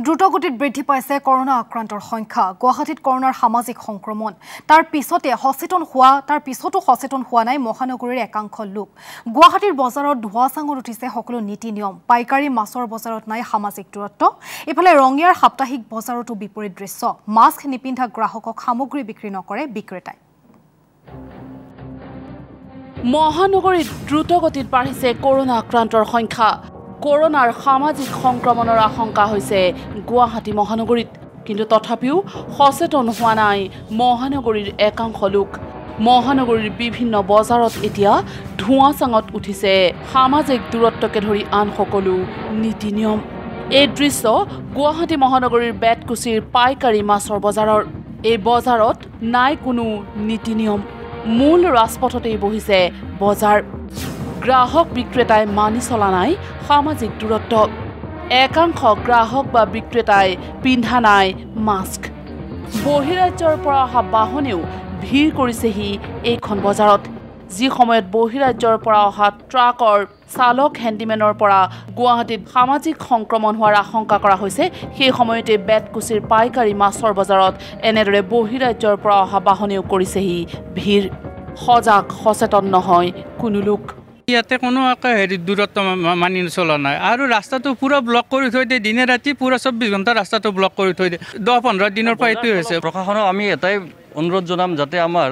দ্ৰুতগতিত বৃদ্ধি পাইছে করোনা আক্ৰান্তৰ সংখ্যা গুৱাহাটীত করোনাৰ সামাজিক সংক্ৰমণ তাৰ পিছতো সচেতন হোৱা নাই মহানগৰীৰ একাংশ লোক গুৱাহাটীৰ বজাৰত ধোৱা চাঙত উঠিছে সকলো নীতি নিয়ম পাইকাৰী মাছৰ বজাৰত নাই সামাজিক দূৰত্ব ইফালে ৰঙিয়াৰ সাপ্তাহিক বজাৰতো বিপৰীত দৃশ্য মাস্ক নিপিন্ধা গ্ৰাহকক সামগ্ৰী বিক্ৰী নকৰে বিক্ৰেতাই মহানগৰীত দ্ৰুতগতিত বাঢ়িছে করোনা আক্ৰান্তৰ সংখ্যা করোনাৰ সামাজিক সংক্ৰমণৰ আশংকা হৈছে গুৱাহাটী মহানগৰীত কিন্তু তথাপিও সচেতন হোৱা নাই মহানগৰীৰ একাংশ লোক মহানগৰীৰ বিভিন্ন বজাৰত এতিয়া ধোঁৱা চাঙত উঠিছে সামাজিক দূৰত্বকে ধৰি আন সকলো নীতি নিয়ম এই দৃশ্য গুৱাহাটী মহানগৰীৰ বেতকুছিৰ পাইকাৰী মাছৰ বজাৰৰ এই বজাৰত নাই কোনো নীতি নিয়ম মূল ৰাজপথতেই বহিছে বজাৰ গ্ৰাহক বিক্ৰেতাই মানি চলা নাই সামাজিক দূৰত্ব একাংশ গ্ৰাহক বা বিক্ৰেতাই পিন্ধা নাই মাস্ক বহিৰাজ্যৰ পৰা অহা বাহনেও ভিৰ কৰিছেহি এইখন বজাৰত যি সময়ত বহিৰাজ্যৰ পৰা অহা ট্ৰাকৰ চালক হেণ্ডিমেনৰ পৰা গুৱাহাটীত সামাজিক সংক্ৰমণ হোৱাৰ আশংকা কৰা হৈছে সেই সময়তে বেতকুছিৰ পাইকাৰী মাছৰ বজাৰত এনেদৰে বহিৰাজ্যৰ পৰা অহা বাহনেও কৰিছেহি ভিৰ সজাগ সচেতন নহয় কোনো লোক ইয়াতে কোনো দূৰত্ব মানি চলা নাই আৰু ৰাস্তাটো পুৰা ব্লক কৰি থৈ দিয়ে দিনে ৰাতি পুৰা 24 ঘণ্টা ৰাস্তাটো ব্লক কৰি থৈ দিয়ে 10-15 দিনৰ পৰা এইটোৱে হৈছে প্ৰশাসনক আমি এটাই অনুৰোধ জনাম যাতে আমাৰ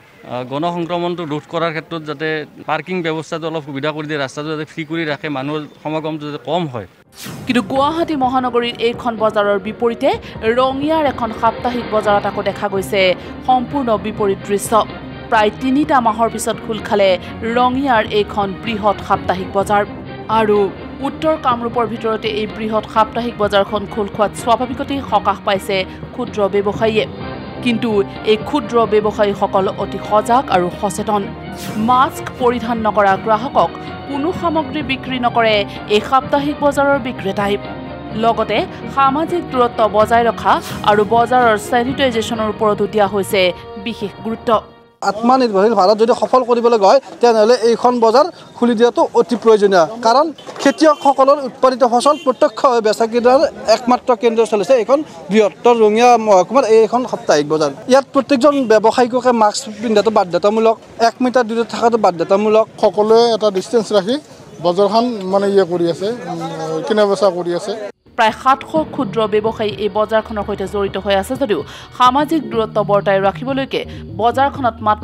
গণ সংক্ৰমণটো ৰোধ কৰাৰ ক্ষেত্ৰত যাতে পাৰ্কিং ব্যৱস্থাটো অলপ সুবিধা কৰি দিয়ে ৰাস্তাটো যাতে ফ্ৰী কৰি ৰাখে মানুহৰ সমাগমটো যাতে কম হয় কিন্তু গুৱাহাটী মহানগৰীৰ এইখন বজাৰৰ বিপৰীতে ৰঙিয়াৰ এখন সাপ্তাহিক বজাৰত আকৌ দেখা গৈছে সম্পূৰ্ণ বিপৰীত দৃশ্য প্ৰায় 3টা মাহৰ পিছত খুল খালে ৰঙিয়াৰ এইখন বৃহৎ সাপ্তাহিক বজাৰ আৰু উত্তৰ কামৰূপৰ ভিতৰতে এই বৃহৎ সাপ্তাহিক বজাৰখন খুল খোৱাত স্বাভাৱিকতেই সকাহ পাইছে ক্ষুদ্ৰ ব্যৱসায়ীয়ে কিন্তু এই ক্ষুদ্ৰ ব্যৱসায়ীসকল অতি সজাগ আৰু সচেতন মাস্ক পৰিধান নকৰা গ্ৰাহকক কোনো সামগ্ৰী বিক্ৰী নকৰে এই সাপ্তাহিক বজাৰৰ বিক্ৰেতাই লগতে সামাজিক দূৰত্ব বজাই ৰখা আৰু বজাৰৰ স্যানিটাইজেশ্যনৰ ওপৰতো দিয়া হৈছে বিশেষ গুৰুত্ব আত্মনিৰ্ভৰশীল ভাৰত যদি সফল কৰিবলৈ হয় তেনেহ'লে এইখন বজাৰ খুলি দিয়াটো অতি প্ৰয়োজনীয় কাৰণ খেতিয়কসকলৰ উৎপাদিত ফচল প্ৰত্যক্ষভাৱে বেচা কিনাৰ একমাত্ৰ কেন্দ্ৰ চলিছে এইখন বৃহত্তৰ ৰঙিয়া মহকুমাৰ এইখন সাপ্তাহিক বজাৰ ইয়াত প্ৰত্যেকজন ব্যৱসায়িকে মাস্ক পিন্ধাটো বাধ্যতামূলক 1 মিটাৰ দূৰত থকাটো বাধ্যতামূলক সকলোৱে এটা ডিষ্টেন্স ৰাখি বজাৰখন মানে কৰি আছে কিনা বেচা কৰি আছে প্ৰায় 700 ক্ষুদ্ৰ ব্যৱসায়ী এই বজাৰখনৰ সৈতে জড়িত হৈ আছে যদিও সামাজিক দূৰত্ব বৰ্তাই ৰাখিবলৈকে বজাৰখনত মাত্ৰ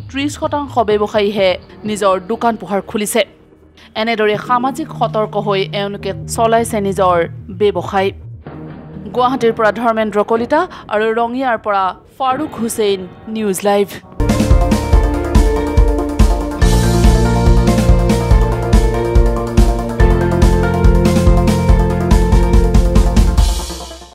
30% ব্যৱসায়ীহে নিজৰ দোকান পোহাৰ খুলিছে এনেদৰে সামাজিক সতৰ্ক হৈ এওঁলোকে চলাইছে নিজৰ ব্যৱসায় গুৱাহাটীৰ পৰা ধৰ্মেন্দ্ৰ কলিতা আৰু ৰঙিয়াৰ পৰা ফাৰুক হুছেইন নিউজ লাইভ